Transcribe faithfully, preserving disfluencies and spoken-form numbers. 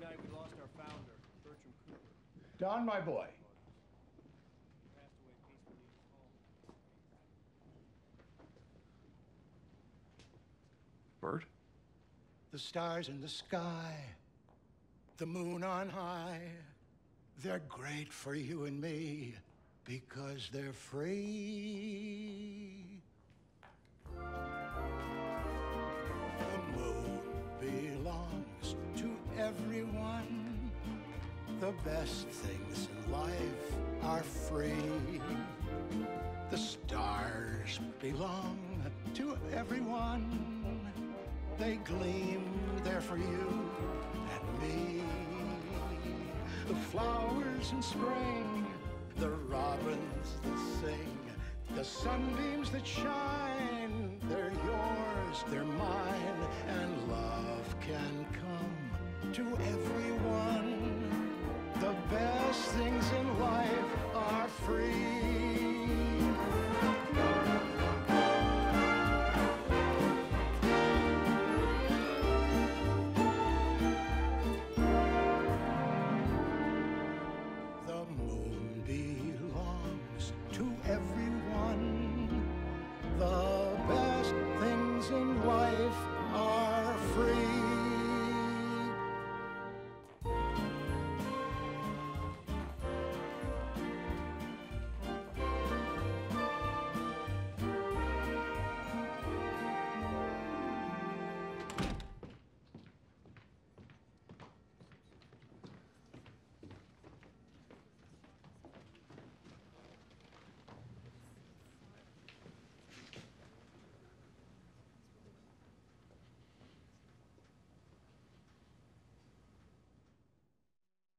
night we lost our founder, Bertram Cooper. Don, my boy. Passed away peacefully in his home. Bert? The stars in the sky, the moon on high, they're great for you and me because they're free. The moon belongs to everyone. The best things in life are free. The stars belong to everyone. They gleam there for you and me. The flowers in spring, the robins that sing, the sunbeams that shine, they're yours, they're mine, and love can come